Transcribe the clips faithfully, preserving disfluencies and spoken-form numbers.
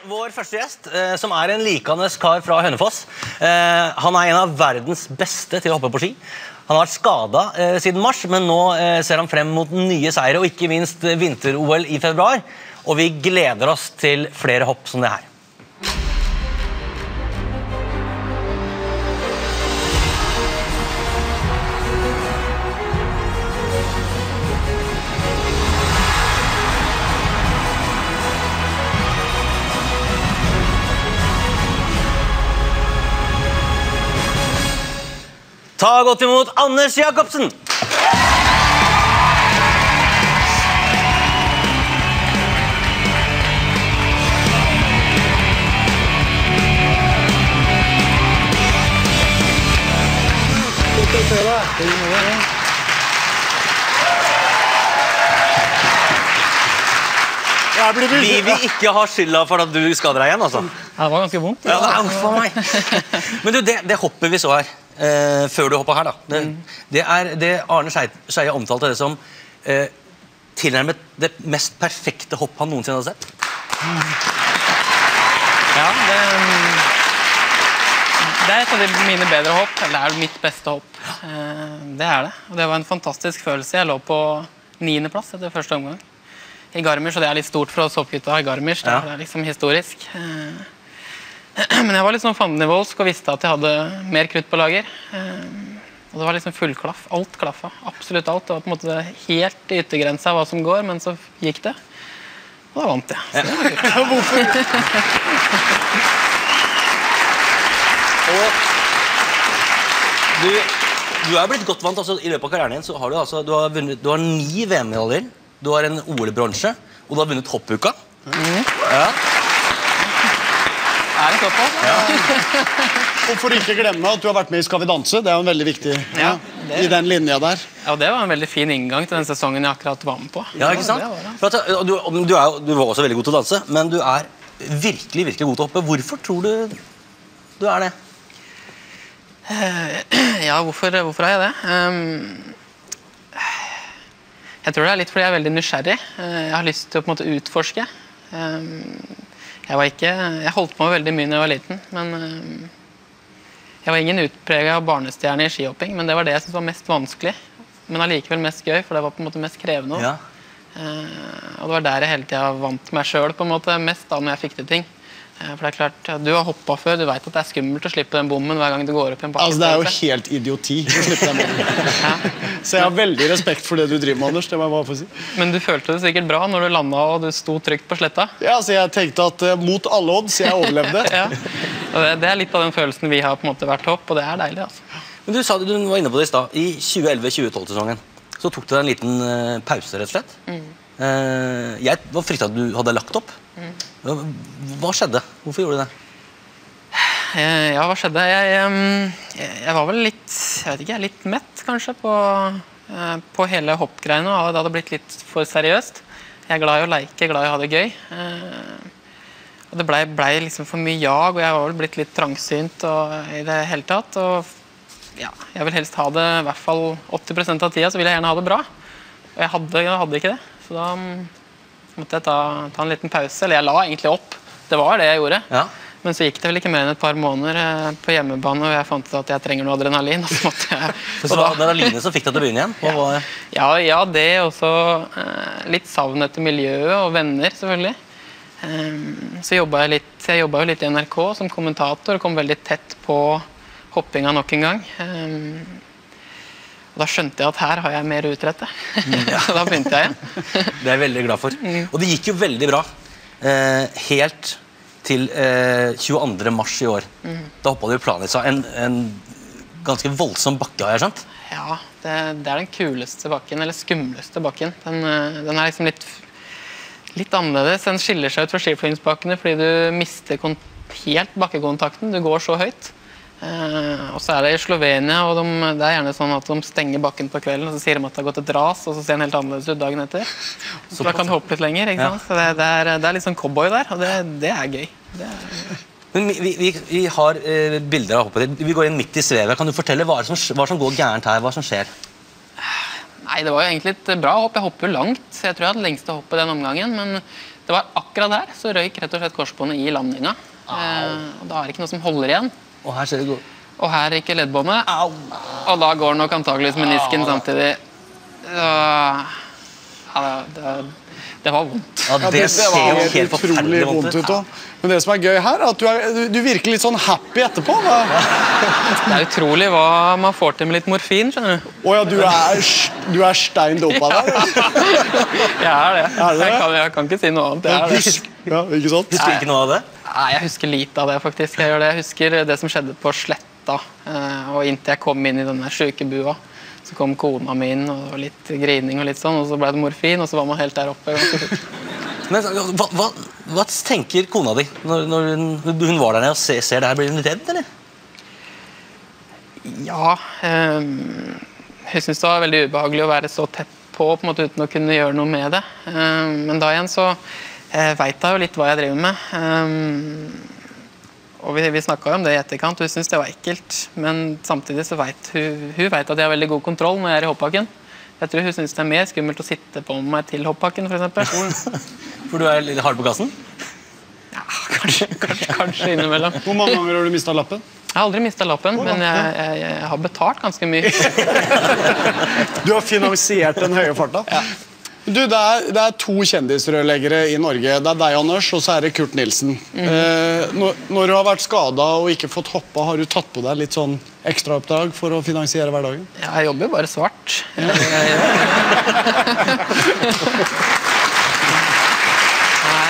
vår første gjest, eh, som er en likende kar fra Hønefoss. Eh, han er en av verdens beste til å hoppe på ski. Han har vært skadet eh, siden mars, men nå eh, ser han frem mot nye seire, og ikke minst eh, vinter-O L i februar. Og vi gleder oss til flere hopp som det her. Ta godt imot Anders Jacobsen! Vi vil ikke ha skylda for at du skader deg igjen, altså. Ja, det var ganske vondt. Ja, det er vondt for meg. Men du, det, det hoppet vi så her, eh, før du hoppet her da, det, mm. det er det Arne Scheie omtalte det som eh, tilnærmet det mest perfekte hopp han noensinne hadde sett. Mm. Ja, det, det er et av de mine bedre hopp, eller det er mitt beste hopp. Eh, det er det, og det var en fantastisk følelse. Jeg lå på niende plass etter første omgang i Garmisch, og det er litt stort for oss hoppgutta i Garmisch, ja. Det er liksom historisk. Men jeg var litt sånn fandenivoldsk og visste at jeg hadde mer krutt på lager. Og det var liksom full klaff, alt klaffa, absolutt alt. Det var på en måte helt i yttergrensa av hva som går, men så gikk det. Og da vant jeg. Så det var kult. Hvorfor? Og du, du er blitt godt vant, altså i løpet av karrieren din så har du altså, du har vunnet, du har ni V M-medaljer. Du har en O L-bronse, og du har vunnet hoppuka. Mm. Ja. Er det såpass? Ja. Og for ikke glemme at du har vært med i Skal vi danse, det er jo en veldig viktig ja, det... i den linja der. Ja, det var en veldig fin inngang til den sesongen jeg akkurat var med på. Ja, ikke sant? Det var, det var, for at, du, du, er, du var også veldig god til å danse, men du er virkelig, virkelig god til å hoppe. Hvorfor tror du du er det? Ja, hvorfor, hvorfor er jeg det? Um... Jeg tror det er litt fordi jeg er veldig nysgjerrig. Jeg har lyst til å på en måte utforske. Jeg var ikke, jeg holdt på med veldig mye når jeg var liten, men jeg var ingen utpreget barnestjerne i skihopping, men det var det jeg synes var mest vanskelig, men allikevel mest gøy, for det var på en måte mest krevende. Ja. Og det var der jeg hele tiden vant meg selv på en måte mest da når jeg fikk til ting. For det er klart, du har hoppet før, du vet at det er skummelt å slippe den bommen hver gang du går opp i en bakke. Altså, det er jo helt idioti å slippe den bommen. Ja. Så jeg har veldig respekt for det du driver med, Anders, det må jeg bare få si. Men du følte det sikkert bra når du landet og du sto trygt på sletta? Ja, så jeg tenkte at uh, mot alle odds, jeg overlevde. Ja. Og det, det er litt av den følelsen vi har på en måte vært hopp, og det er deilig, altså. Men du sa det, du var inne på det i stad, i tjue elleve tjue tolv-sesongen, så tok du deg en liten uh, pause, rett og slett. Mm. Uh, jeg var fryktet at du hadde lagt opp. Mm. Hva skjedde? Hvorfor gjorde du det? Ja, hva skjedde? Jeg, jeg, jeg var vel litt, jeg vet ikke, litt mett kanskje på, på hele hoppgreiene, og det hadde blitt litt for seriøst. Jeg er glad i å leke, glad i å ha det gøy. Og det ble, ble liksom for mye jag, og jeg var vel blitt litt trangsynt og, i det hele tatt. Og ja, jeg vil helst ha det i hvert fall åtti prosent av tida, så vil jeg gjerne ha det bra. Og jeg hadde, jeg hadde ikke det, så da måtte jeg ta, ta en liten pause, eller jeg la egentlig opp. Det var det jeg gjorde. Ja. Men så gikk det vel ikke mer enn et par måneder på hjemmebane, og jeg fant ut at jeg trenger noe adrenalin. Og så måtte jeg... Så det var adrenalinet som fikk deg til å begynne igjen? Ja. Var... Ja, ja, det og så eh, litt savn etter miljøet og venner, selvfølgelig. Um, så jobbet jeg litt, jeg jobbet jo litt i N R K som kommentator, og kom veldig tett på hoppinga nok en gang. Um, og da skjønte jeg at her har jeg mer utrette. Ja. Så da begynte jeg igjen. Det er jeg veldig glad for. Mm. Og det gikk jo veldig bra. Eh, helt... til eh, tjueandre mars i år. Mm. Da hoppet du i Planica, en, en ganske voldsom bakke, har jeg skjønt? Ja, det, det er den kuleste bakken, eller skumleste bakken. Den, den er liksom litt, litt annerledes. Den skiller seg ut fra skiflygingsbakkene fordi du mister helt bakkekontakten. Du går så høyt. Eh, og så er det i Slovenia, og de, det er gjerne sånn at de stenger bakken på kvelden, og så sier de at det har gått et ras, og så ser den helt annerledes ut dagen etter. Så, så da kan du hoppe litt lenger, ikke sant? Ja. Så det, det, er, det er litt sånn cowboy der, og det, det er gøy. Det er... Men vi, vi, vi har eh, bilder av hoppet. Vi går inn midt i svevet. Kan du fortelle hva som, hva som går gærent her, hva som skjer? Nei, det var jo egentlig et bra hopp. Jeg hopper jo langt. Jeg tror jeg hadde lengste hoppet den omgangen, men Det var akkurat der, så røyk rett og slett korsbåndet i landinga. Eh, og da er det ikke noe som holder igjen. Og her ser det godt. Og her ikke leddbåndet. Og da går nok antageligvis menisken samtidig. Uh, ja, det, det, det var vondt. Ja, det, Ja, det, det ser var jo helt helt utrolig forferdelig vondt vondt ut ut. også. Men det som er gøy her, er at du, er, du, du virker litt sånn happy etterpå. Da. Det er utrolig hva man får til med litt morfin, skjønner du. Åja, du er, du er stein dopa der. Jeg er det. Er det det? Jeg kan, jeg kan ikke si noe annet. Jeg er det. Husk, ja, ikke sant? Husker du ikke noe av det? Nei, jeg husker lite av det, faktisk. Jeg gjør det. Jeg husker det som skjedde på Sletta. eh, Og inntil jeg kom inn i denne sykebua, så kom kona mi inn, og det var litt grining og litt sånn, og så ble det morfin, og så var man helt der oppe. Men hva, hva, hva tenker kona di når, når hun, hun var der nede og ser, ser det her? Blir hun redd, eller? Ja, eh, jeg synes det var veldig ubehagelig å være så tett på, på en måte, uten å kunne gjøre noe med det. Eh, men da igjen så eh, vet jeg jo litt hva jeg driver med. Eh, og vi, vi snakket jo om det i etterkant, hun synes det var ekkelt. Men samtidig så vet hun, hun vet at jeg har veldig god kontroll når jeg er i hoppbakken. Jeg tror hun synes det er mer skummelt å sitte på meg til hoppbakken, for eksempel. For du er litt hard på gassen? Ja, kanskje, kanskje, kanskje innimellom. Hvor mange ganger har du mistet lappen? Jeg har aldri mistet lappen, men jeg, jeg, jeg har betalt ganske mye. Du har finansiert den høye farta. Ja. Du, det er, det er to kjendisrørleggere i Norge. Det er deg, Anders, og så er det Kurt Nilsen. Mm. eh, når, når du har vært skadet og ikke fått hoppa, har du tatt på deg litt sånn ekstraoppdrag for å finansiere hverdagen? Ja, jeg jobber jo bare svart. Jeg, jeg, jeg, Nei.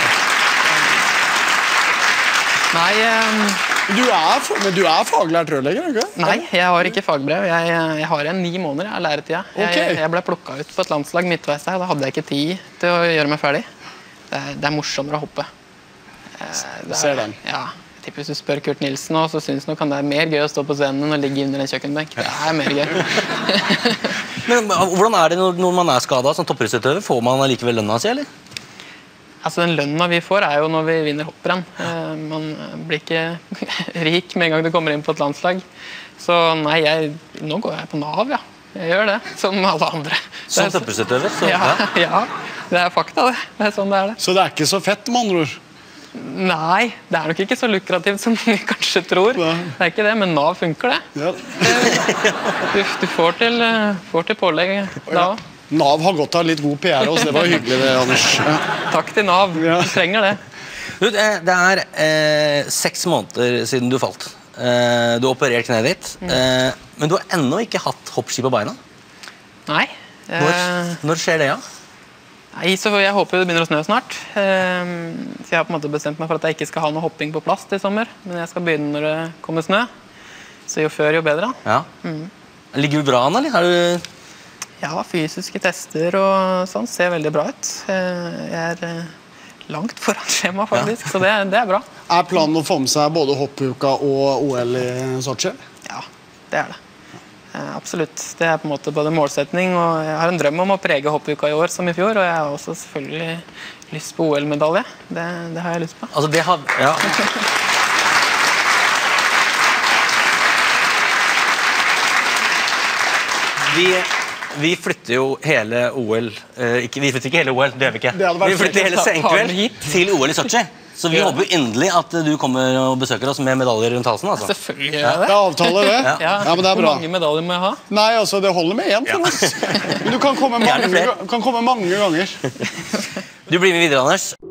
Nei, ehm, Du er, fa- men du er faglært rørlegger, ikke? nei, jeg har ikke fagbrev. Jeg, jeg har en ni måneder av læretida. Ok. Jeg, jeg ble plukket ut på et landslag midtveis der, og da hadde jeg ikke tid til å gjøre meg ferdig. Det er, det er morsommere å hoppe. Eh, det er- Ser den. Ja, jeg tipper hvis du spør Kurt Nilsen nå, så synes nok han det er mer gøy å stå på scenen enn å ligge under en kjøkkenbenk. Det er mer gøy. Men hvordan er det når, når man er skadet som toppidrettsutøver? Får man allikevel lønna si, eller? Altså, den lønna vi får er jo når vi vinner hopprenn. Eh, man blir ikke rik med en gang du kommer inn på et landslag. Så nei, jeg, nå går jeg på Nav, ja. Jeg gjør det, som alle andre. Som Det er så- toppidrettsutøver? så- Ja, ja, det er fakta, det. Det er sånn det er det. Så det er ikke så fett, med andre ord. Nei, det er nok ikke så lukrativt som vi kanskje tror. Nei. Det er ikke det, men Nav funker det. Ja. Du, du får, til, eh, får til pålegg da også. Nav har godt av litt god P R også, det var hyggelig det, Anders. Ja. Takk til Nav, Ja. du trenger det. Du, det det er eh, seks måneder siden du falt. Eh, du har operert kneet ditt, eh, men du har ennå ikke hatt hoppski på beina. Nei. Når, eh, når skjer det, ja? Nei, så Jeg håper det begynner å snø snart. Ehm, Så Jeg har på en måte bestemt meg for at jeg ikke skal ha noe hopping på plass til sommer. Men jeg skal begynne når det kommer snø. Så jo før, jo bedre. ja. Ligger du bra an, eller? Er du... Ja, fysiske tester og sånn ser veldig bra ut. Eh, Jeg er eh, langt foran skjema, faktisk, så det, det er bra. Er planen å få med seg både hoppuka og O L i Sotsji? Ja, det er det. Eh, Absolutt. Det er på en måte både målsetning, og jeg har en drøm om å prege hoppuka i år som i fjor, og jeg har også selvfølgelig lyst på O L-medalje. Det, det har jeg lyst på. Altså, det har... Ja. Vi, vi flytter jo hele O L eh, ikke, Vi flytter ikke hele O L, det gjør vi ikke. Det hadde vært Vi flytter hele fint. Ta- ta senkveld den hit. til O L i Sotsji. Så vi Ja. håper jo endelig at du kommer og besøker oss med medaljer rundt halsen. Altså. Selvfølgelig gjør jeg Det det. er avtale, det. Ja. Ja, men det er Hvor bra. mange medaljer må jeg ha? Nei, altså, det holder med én for oss. Men du kan komme Gjerne mange, flere. kan komme mange ganger. Du blir med videre, Anders.